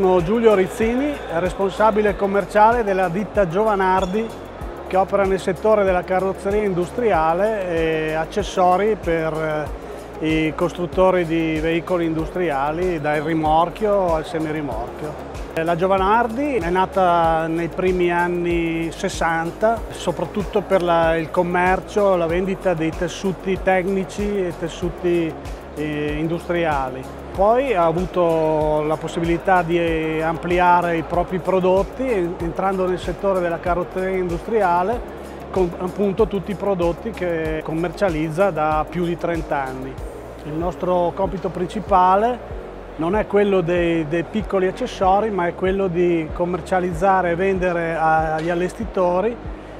sono Giulio Rizzini, responsabile commerciale della ditta Giovanardi che opera nel settore della carrozzeria industriale e accessori per i costruttori di veicoli industriali, dal rimorchio al semirimorchio. La Giovanardi è nata nei primi anni 60, soprattutto per il commercio, la vendita dei tessuti tecnici e tessuti industriali. Poi ha avuto la possibilità di ampliare i propri prodotti entrando nel settore della carrozzeria industriale con appunto tutti i prodotti che commercializza da più di 30 anni. Il nostro compito principale non è quello dei piccoli accessori, ma è quello di commercializzare e vendere agli allestitori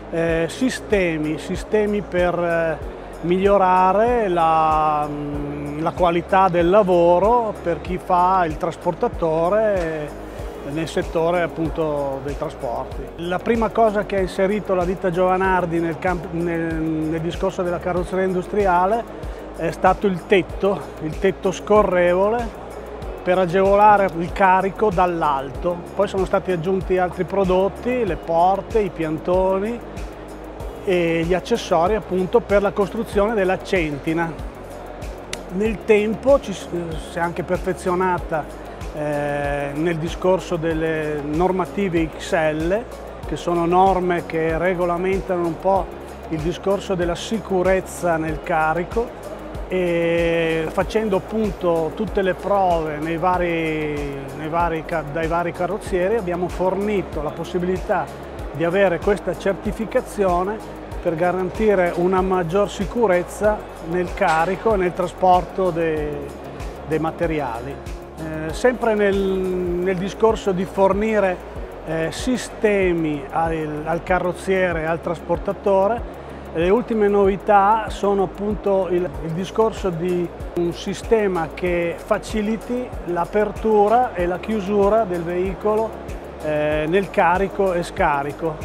sistemi per migliorare la qualità del lavoro per chi fa il trasportatore nel settore appunto dei trasporti. La prima cosa che ha inserito la ditta Giovanardi nel discorso della carrozzeria industriale è stato il tetto scorrevole per agevolare il carico dall'alto. Poi sono stati aggiunti altri prodotti, le porte, i piantoni e gli accessori appunto per la costruzione della centina. Nel tempo si è anche perfezionata nel discorso delle normative XL, che sono norme che regolamentano un po' il discorso della sicurezza nel carico, e facendo appunto tutte le prove dai vari carrozzieri abbiamo fornito la possibilità di avere questa certificazione per garantire una maggior sicurezza nel carico e nel trasporto dei materiali. Sempre nel discorso di fornire sistemi al carrozziere e al trasportatore, le ultime novità sono appunto il discorso di un sistema che faciliti l'apertura e la chiusura del veicolo nel carico e scarico.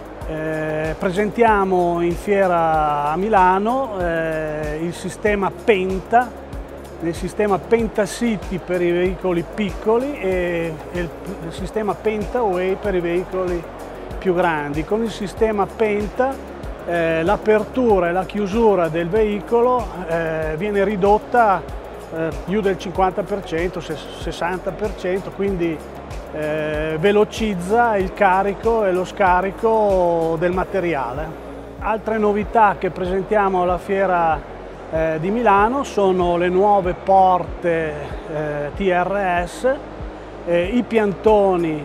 Presentiamo in fiera a Milano il sistema Penta, il sistema Penta City per i veicoli piccoli e il sistema Penta Way per i veicoli più grandi. Con il sistema Penta l'apertura e la chiusura del veicolo viene ridotta più del 50%, 60%, quindi velocizza il carico e lo scarico del materiale. Altre novità che presentiamo alla fiera di Milano sono le nuove porte TRS, i piantoni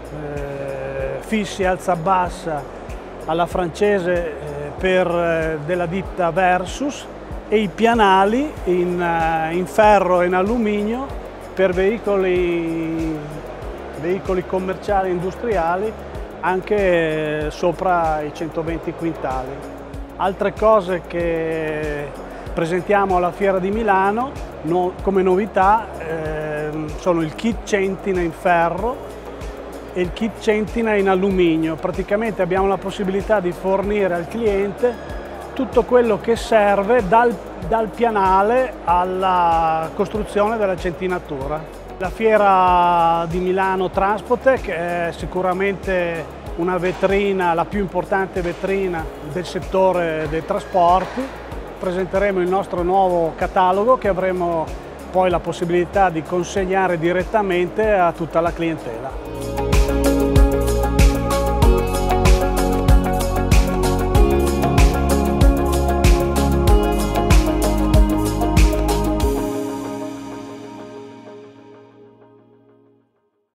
fissi alza-bassa alla francese della ditta Versus e i pianali in ferro e in alluminio per veicoli commerciali e industriali anche sopra i 120 quintali. Altre cose che presentiamo alla Fiera di Milano come novità sono il kit centina in ferro e il kit centina in alluminio. Praticamente abbiamo la possibilità di fornire al cliente tutto quello che serve dal pianale alla costruzione della centinatura. La Fiera di Milano Transpotec è sicuramente una vetrina, la più importante vetrina del settore dei trasporti. Presenteremo il nostro nuovo catalogo che avremo poi la possibilità di consegnare direttamente a tutta la clientela.